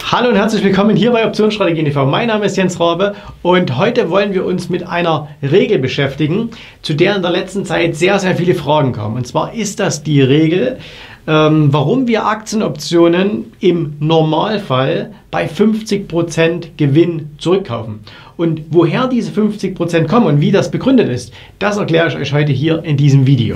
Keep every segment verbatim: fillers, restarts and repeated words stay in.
Hallo und herzlich willkommen hier bei Optionsstrategien T V. Mein Name ist Jens Rabe und heute wollen wir uns mit einer Regel beschäftigen, zu der in der letzten Zeit sehr, sehr viele Fragen kommen. Und zwar ist das die Regel, ähm, warum wir Aktienoptionen im Normalfall bei fünfzig Prozent Gewinn zurückkaufen. Und woher diese fünfzig Prozent kommen und wie das begründet ist, das erkläre ich euch heute hier in diesem Video.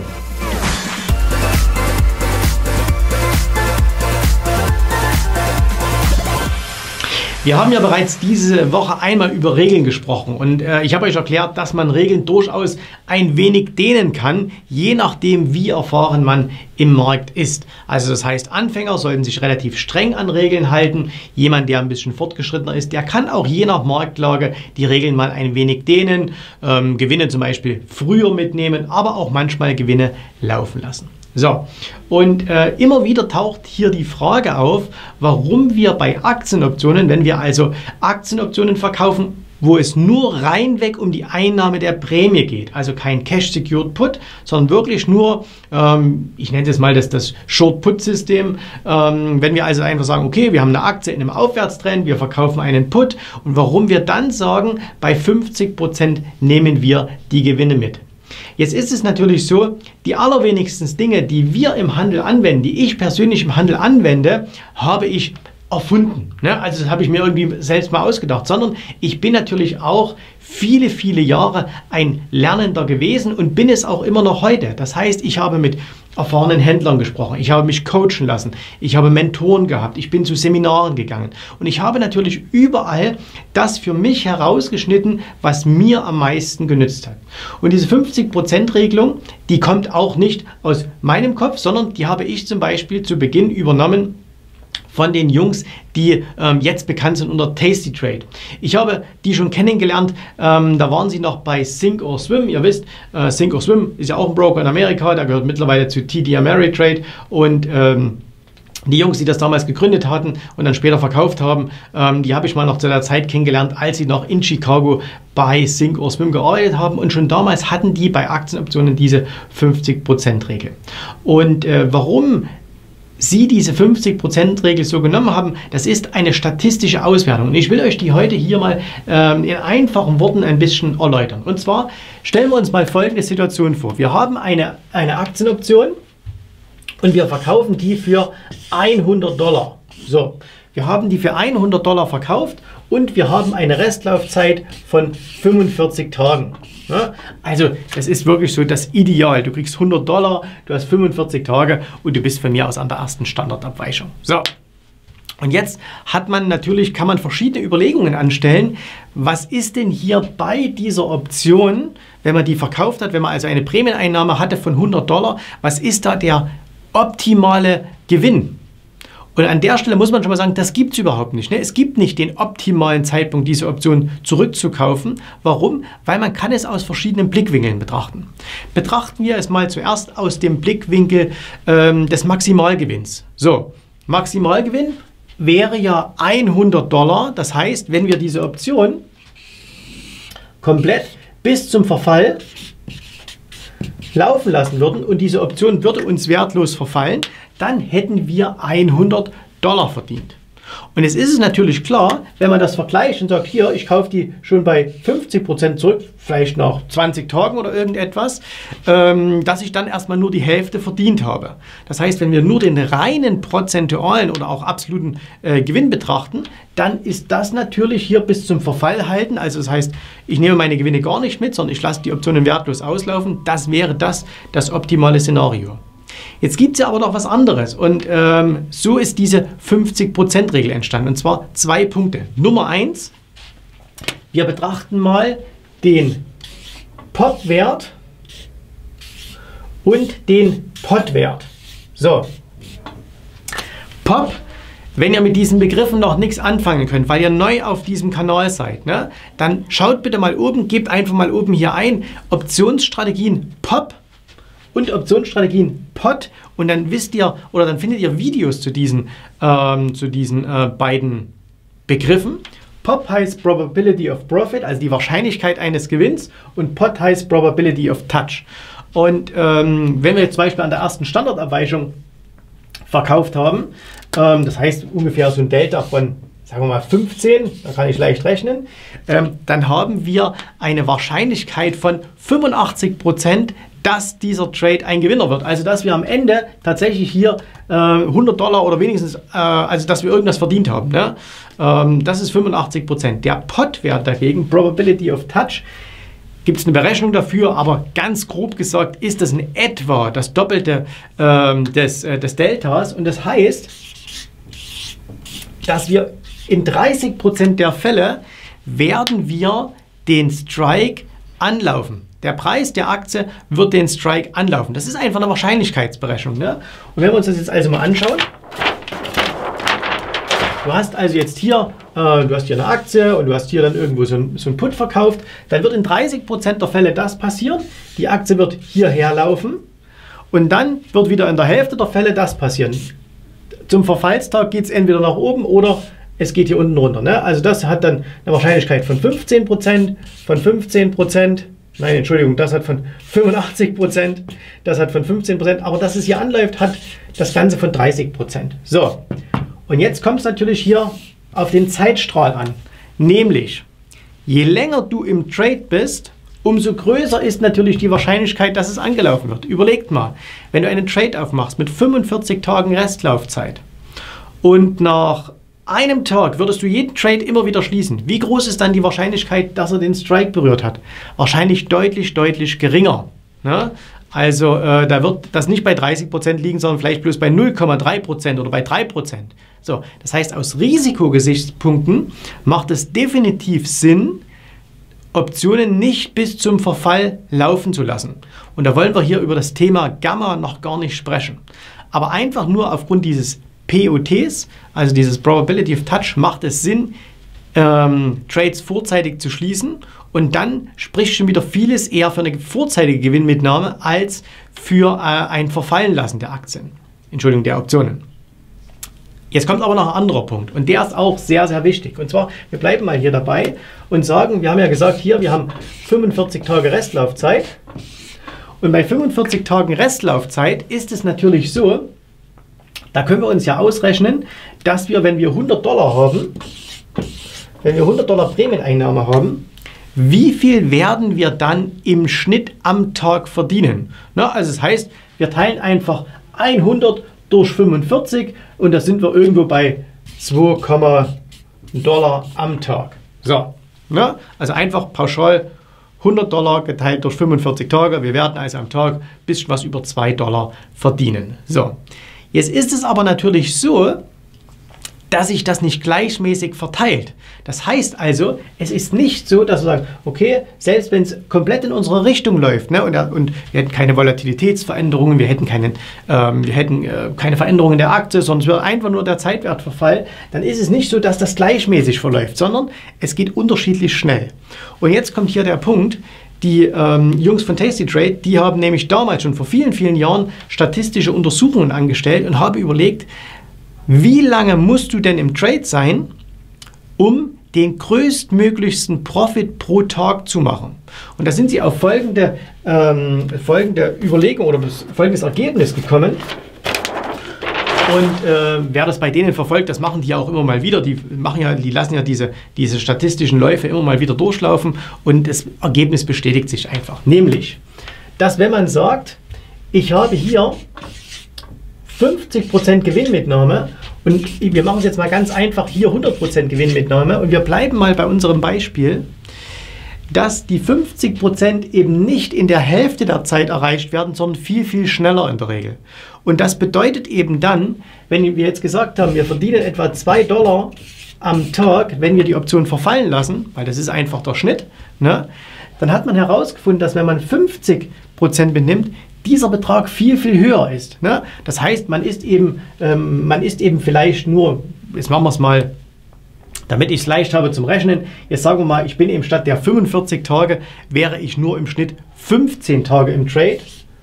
Wir haben ja bereits diese Woche einmal über Regeln gesprochen und äh, ich habe euch erklärt, dass man Regeln durchaus ein wenig dehnen kann, je nachdem wie erfahren man im Markt ist. Also das heißt, Anfänger sollten sich relativ streng an Regeln halten. Jemand, der ein bisschen fortgeschrittener ist, der kann auch je nach Marktlage die Regeln mal ein wenig dehnen, ähm, Gewinne zum Beispiel früher mitnehmen, aber auch manchmal Gewinne laufen lassen. So, und äh, immer wieder taucht hier die Frage auf, warum wir bei Aktienoptionen, wenn wir also Aktienoptionen verkaufen, wo es nur reinweg um die Einnahme der Prämie geht, also kein Cash-Secured Put, sondern wirklich nur, ähm, ich nenne es mal das, das Short-Put-System, ähm, wenn wir also einfach sagen, okay, wir haben eine Aktie in einem Aufwärtstrend, wir verkaufen einen Put und warum wir dann sagen, bei fünfzig Prozent nehmen wir die Gewinne mit. Jetzt ist es natürlich so, die allerwenigsten Dinge, die wir im Handel anwenden, die ich persönlich im Handel anwende, habe ich erfunden. Ne? Also das habe ich mir irgendwie selbst mal ausgedacht, sondern ich bin natürlich auch viele, viele Jahre ein Lernender gewesen und bin es auch immer noch heute. Das heißt, ich habe mit erfahrenen Händlern gesprochen, ich habe mich coachen lassen, ich habe Mentoren gehabt, ich bin zu Seminaren gegangen und ich habe natürlich überall das für mich herausgeschnitten, was mir am meisten genützt hat. Und diese fünfzig Prozent Regelung, die kommt auch nicht aus meinem Kopf, sondern die habe ich zum Beispiel zu Beginn übernommen von den Jungs, die ähm, jetzt bekannt sind unter Tasty Trade. Ich habe die schon kennengelernt, ähm, da waren sie noch bei Sink or Swim. Ihr wisst, äh, Sink or Swim ist ja auch ein Broker in Amerika, der gehört mittlerweile zu T D Ameritrade und ähm, die Jungs, die das damals gegründet hatten und dann später verkauft haben, ähm, die habe ich mal noch zu der Zeit kennengelernt, als sie noch in Chicago bei Sink or Swim gearbeitet haben und schon damals hatten die bei Aktienoptionen diese fünfzig Prozent Regel. Und äh, warum Sie diese fünfzig Prozent Regel so genommen haben, das ist eine statistische Auswertung. Und ich will euch die heute hier mal ähm, in einfachen Worten ein bisschen erläutern. Und zwar stellen wir uns mal folgende Situation vor. Wir haben eine, eine Aktienoption und wir verkaufen die für hundert Dollar. So, wir haben die für hundert Dollar verkauft und wir haben eine Restlaufzeit von fünfundvierzig Tagen. Ja, also das ist wirklich so das Ideal. Du kriegst hundert Dollar, du hast fünfundvierzig Tage und du bist von mir aus an der ersten Standardabweichung. So. Und jetzt hat man natürlich, kann man verschiedene Überlegungen anstellen. Was ist denn hier bei dieser Option, wenn man die verkauft hat, wenn man also eine Prämieneinnahme hatte von hundert Dollar, was ist da der optimale Gewinn? Und an der Stelle muss man schon mal sagen, das gibt es überhaupt nicht. Ne? Es gibt nicht den optimalen Zeitpunkt, diese Option zurückzukaufen. Warum? Weil man kann es aus verschiedenen Blickwinkeln betrachten. Betrachten wir es mal zuerst aus dem Blickwinkel ähm, des Maximalgewinns. So, Maximalgewinn wäre ja hundert Dollar. Das heißt, wenn wir diese Option komplett bis zum Verfall laufen lassen würden und diese Option würde uns wertlos verfallen, dann hätten wir hundert Dollar verdient. Und jetzt ist es natürlich klar, wenn man das vergleicht und sagt, hier, ich kaufe die schon bei fünfzig Prozent zurück, vielleicht nach zwanzig Tagen oder irgendetwas, ähm, dass ich dann erstmal nur die Hälfte verdient habe. Das heißt, wenn wir nur den reinen prozentualen oder auch absoluten äh, Gewinn betrachten, dann ist das natürlich hier bis zum Verfall halten. Also das heißt, ich nehme meine Gewinne gar nicht mit, sondern ich lasse die Optionen wertlos auslaufen. Das wäre das, das optimale Szenario. Jetzt gibt es ja aber noch was anderes und ähm, so ist diese fünfzig Prozent Regel entstanden und zwar zwei Punkte. Nummer eins, wir betrachten mal den Pop-Wert und den Pot-Wert. So, Pop, wenn ihr mit diesen Begriffen noch nichts anfangen könnt, weil ihr neu auf diesem Kanal seid, ne, dann schaut bitte mal oben, gebt einfach mal oben hier ein, Optionsstrategien Pop und Optionsstrategien Pot und dann wisst ihr oder dann findet ihr Videos zu diesen, ähm, zu diesen äh, beiden Begriffen. Pop heißt Probability of Profit, also die Wahrscheinlichkeit eines Gewinns und Pot heißt Probability of Touch. Und ähm, wenn wir jetzt zum Beispiel an der ersten Standardabweichung verkauft haben, ähm, das heißt ungefähr so ein Delta von, sagen wir mal fünfzehn, da kann ich leicht rechnen, ähm, dann haben wir eine Wahrscheinlichkeit von fünfundachtzig Prozent, dass dieser Trade ein Gewinner wird. Also dass wir am Ende tatsächlich hier äh, hundert Dollar oder wenigstens, äh, also dass wir irgendwas verdient haben. Ne? Ähm, das ist fünfundachtzig Prozent. Der Pot-Wert dagegen, Probability of Touch, gibt es eine Berechnung dafür, aber ganz grob gesagt ist das in etwa das Doppelte ähm, des, äh, des Deltas. Und das heißt, dass wir in dreißig Prozent der Fälle werden wir den Strike anlaufen. Der Preis der Aktie wird den Strike anlaufen. Das ist einfach eine Wahrscheinlichkeitsberechnung. Ne? Und wenn wir uns das jetzt also mal anschauen, du hast also jetzt hier, äh, du hast hier eine Aktie und du hast hier dann irgendwo so ein, so ein Put verkauft, dann wird in dreißig Prozent der Fälle das passieren. Die Aktie wird hierher laufen und dann wird wieder in der Hälfte der Fälle das passieren. Zum Verfallstag geht es entweder nach oben oder es geht hier unten runter. Ne? Also das hat dann eine Wahrscheinlichkeit von fünfzehn Prozent, von fünfzehn Prozent, nein, Entschuldigung, das hat von fünfundachtzig Prozent, das hat von fünfzehn Prozent, aber dass es hier anläuft, hat das Ganze von dreißig Prozent. So. Und jetzt kommt es natürlich hier auf den Zeitstrahl an. Nämlich, je länger du im Trade bist, umso größer ist natürlich die Wahrscheinlichkeit, dass es angelaufen wird. Überlegt mal, wenn du einen Trade aufmachst mit fünfundvierzig Tagen Restlaufzeit und nach einem Tag würdest du jeden Trade immer wieder schließen, wie groß ist dann die Wahrscheinlichkeit, dass er den Strike berührt hat? Wahrscheinlich deutlich, deutlich geringer. Ne? Also äh, da wird das nicht bei dreißig Prozent liegen, sondern vielleicht bloß bei null Komma drei Prozent oder bei drei Prozent. So, das heißt, aus Risikogesichtspunkten macht es definitiv Sinn, Optionen nicht bis zum Verfall laufen zu lassen. Und da wollen wir hier über das Thema Gamma noch gar nicht sprechen. Aber einfach nur aufgrund dieses P O Ts, also dieses Probability of Touch, macht es Sinn, ähm, Trades vorzeitig zu schließen. Und dann spricht schon wieder vieles eher für eine vorzeitige Gewinnmitnahme als für äh, ein Verfallenlassen der Aktien. Entschuldigung, der Optionen. Jetzt kommt aber noch ein anderer Punkt und der ist auch sehr, sehr wichtig. Und zwar, wir bleiben mal hier dabei und sagen, wir haben ja gesagt, hier, wir haben fünfundvierzig Tage Restlaufzeit. Und bei fünfundvierzig Tagen Restlaufzeit ist es natürlich so, da können wir uns ja ausrechnen, dass wir, wenn wir hundert Dollar haben, wenn wir hundert Dollar Prämieneinnahme haben, wie viel werden wir dann im Schnitt am Tag verdienen? Na, also das heißt, wir teilen einfach hundert durch fünfundvierzig und da sind wir irgendwo bei zwei Dollar am Tag. So, na, also einfach pauschal hundert Dollar geteilt durch fünfundvierzig Tage. Wir werden also am Tag bis was über zwei Dollar verdienen. So, jetzt ist es aber natürlich so, dass sich das nicht gleichmäßig verteilt. Das heißt also, es ist nicht so, dass wir sagen, okay, selbst wenn es komplett in unsere Richtung läuft, ne, und, und wir hätten keine Volatilitätsveränderungen, wir hätten, keinen, ähm, wir hätten äh, keine Veränderungen der Aktie, sondern es wäre einfach nur der Zeitwertverfall, dann ist es nicht so, dass das gleichmäßig verläuft, sondern es geht unterschiedlich schnell. Und jetzt kommt hier der Punkt, die ähm, Jungs von tastytrade, die haben nämlich damals schon vor vielen, vielen Jahren statistische Untersuchungen angestellt und haben überlegt, wie lange musst du denn im Trade sein, um den größtmöglichsten Profit pro Tag zu machen? Und da sind sie auf folgende, ähm, folgende Überlegung oder folgendes Ergebnis gekommen. Und äh, wer das bei denen verfolgt, das machen die ja auch immer mal wieder. Die, machen ja, die lassen ja diese, diese statistischen Läufe immer mal wieder durchlaufen und das Ergebnis bestätigt sich einfach. Nämlich, dass wenn man sagt, ich habe hier fünfzig Prozent Gewinnmitnahme und wir machen es jetzt mal ganz einfach, hier hundert Prozent Gewinnmitnahme und wir bleiben mal bei unserem Beispiel, dass die fünfzig Prozent eben nicht in der Hälfte der Zeit erreicht werden, sondern viel, viel schneller in der Regel. Und das bedeutet eben dann, wenn wir jetzt gesagt haben, wir verdienen etwa zwei Dollar am Tag, wenn wir die Option verfallen lassen, weil das ist einfach der Schnitt, ne, dann hat man herausgefunden, dass wenn man fünfzig Prozent benimmt, dieser Betrag viel, viel höher ist. Ne? Das heißt, man ist eben, ähm, man ist eben vielleicht nur, jetzt machen wir es mal, damit ich es leicht habe zum Rechnen, jetzt sagen wir mal, ich bin eben statt der fünfundvierzig Tage, wäre ich nur im Schnitt fünfzehn Tage im Trade.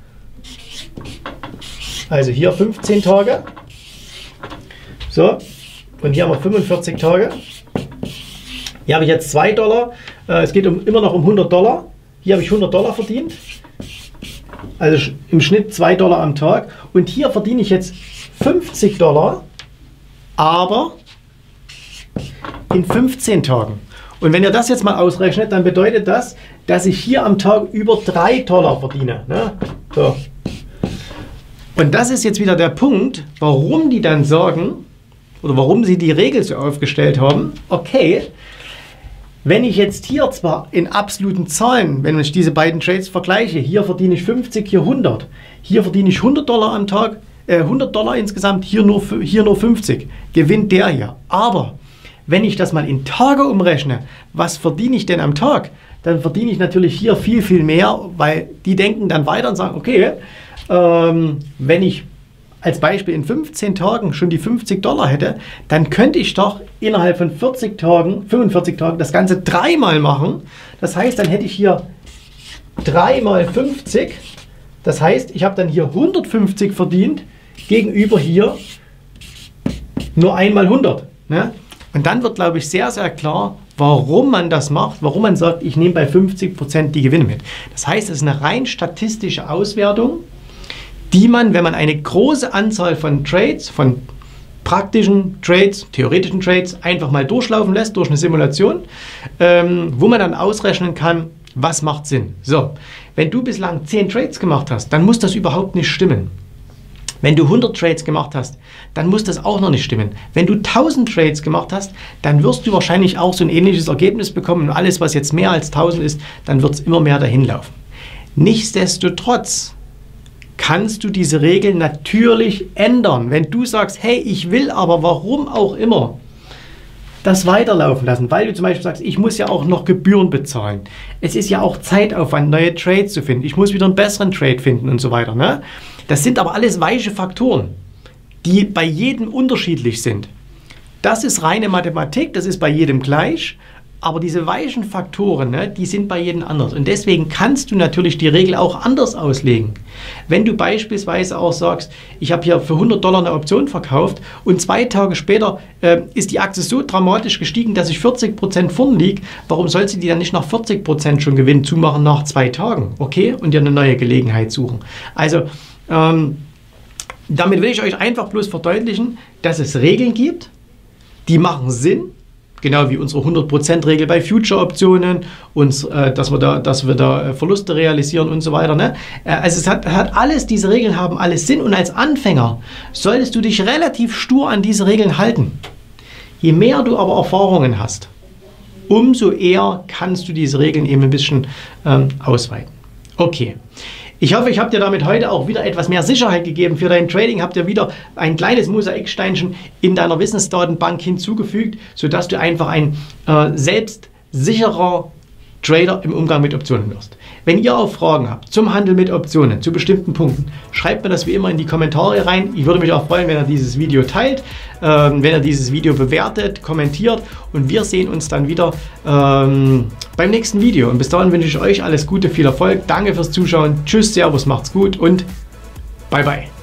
Also hier fünfzehn Tage. So, und hier haben wir fünfundvierzig Tage. Hier habe ich jetzt zwei Dollar. Äh, es geht um, immer noch um hundert Dollar. Hier habe ich hundert Dollar verdient. Also im Schnitt zwei Dollar am Tag. Und hier verdiene ich jetzt fünfzig Dollar. Aber in fünfzehn Tagen. Und wenn ihr das jetzt mal ausrechnet, dann bedeutet das, dass ich hier am Tag über drei Dollar verdiene. Ne? So. Und das ist jetzt wieder der Punkt, warum die dann sagen, oder warum sie die Regel so aufgestellt haben, okay, wenn ich jetzt hier zwar in absoluten Zahlen, wenn ich diese beiden Trades vergleiche, hier verdiene ich fünfzig, hier hundert, hier verdiene ich hundert Dollar am Tag, äh, hundert Dollar insgesamt, hier nur, hier nur fünfzig, gewinnt der hier. Aber wenn ich das mal in Tage umrechne, was verdiene ich denn am Tag, dann verdiene ich natürlich hier viel, viel mehr, weil die denken dann weiter und sagen, okay, ähm, wenn ich als Beispiel in fünfzehn Tagen schon die fünfzig Dollar hätte, dann könnte ich doch innerhalb von vierzig Tagen, fünfundvierzig Tagen das Ganze dreimal machen. Das heißt, dann hätte ich hier drei mal fünfzig. Das heißt, ich habe dann hier hundertfünfzig verdient, gegenüber hier nur einmal hundert. Ne? Und dann wird, glaube ich, sehr, sehr klar, warum man das macht, warum man sagt, ich nehme bei fünfzig Prozent die Gewinne mit. Das heißt, es ist eine rein statistische Auswertung, die man, wenn man eine große Anzahl von Trades, von praktischen Trades, theoretischen Trades, einfach mal durchlaufen lässt durch eine Simulation, ähm, wo man dann ausrechnen kann, was macht Sinn. So, wenn du bislang zehn Trades gemacht hast, dann muss das überhaupt nicht stimmen. Wenn du hundert Trades gemacht hast, dann muss das auch noch nicht stimmen. Wenn du tausend Trades gemacht hast, dann wirst du wahrscheinlich auch so ein ähnliches Ergebnis bekommen. Und alles, was jetzt mehr als tausend ist, dann wird es immer mehr dahin laufen. Nichtsdestotrotz kannst du diese Regeln natürlich ändern. Wenn du sagst, hey, ich will aber, warum auch immer, das weiterlaufen lassen, weil du zum Beispiel sagst, ich muss ja auch noch Gebühren bezahlen. Es ist ja auch Zeitaufwand, neue Trades zu finden. Ich muss wieder einen besseren Trade finden und so weiter. Ne? Das sind aber alles weiche Faktoren, die bei jedem unterschiedlich sind. Das ist reine Mathematik, das ist bei jedem gleich. Aber diese weichen Faktoren, ne, die sind bei jedem anders. Und deswegen kannst du natürlich die Regel auch anders auslegen. Wenn du beispielsweise auch sagst, ich habe hier für hundert Dollar eine Option verkauft und zwei Tage später äh, ist die Aktie so dramatisch gestiegen, dass ich vierzig Prozent vorn liege, warum soll sie die dann nicht nach vierzig Prozent schon Gewinn zumachen nach zwei Tagen? Okay? Und dir eine neue Gelegenheit suchen. Also, ähm, damit will ich euch einfach bloß verdeutlichen, dass es Regeln gibt, die machen Sinn. Genau wie unsere hundert Prozent Regel bei Future-Optionen, uns, äh, dass wir da, dass wir da Verluste realisieren und so weiter. Ne? Äh, also es hat, hat alles, diese Regeln haben alles Sinn und als Anfänger solltest du dich relativ stur an diese Regeln halten. Je mehr du aber Erfahrungen hast, umso eher kannst du diese Regeln eben ein bisschen ähm, ausweiten. Okay. Ich hoffe, ich habe dir damit heute auch wieder etwas mehr Sicherheit gegeben für dein Trading. Habt ihr wieder ein kleines Mosaiksteinchen in deiner Wissensdatenbank hinzugefügt, sodass du einfach ein äh, selbstsicherer Trader im Umgang mit Optionen wirst. Wenn ihr auch Fragen habt zum Handel mit Optionen, zu bestimmten Punkten, schreibt mir das wie immer in die Kommentare rein. Ich würde mich auch freuen, wenn ihr dieses Video teilt, ähm, wenn ihr dieses Video bewertet, kommentiert und wir sehen uns dann wieder ähm, beim nächsten Video. Und bis dahin wünsche ich euch alles Gute, viel Erfolg. Danke fürs Zuschauen. Tschüss, Servus, macht's gut und bye bye.